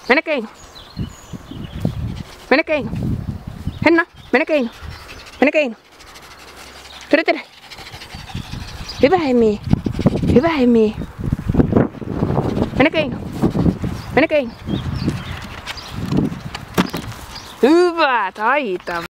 Mene Keino. Mene Keino. Henna, mene Keino. Mene Keino. Tere. Hyvä Hemi. Hyvä Hemi. Mene Keino. Mene Keino. Hyvä, taitava.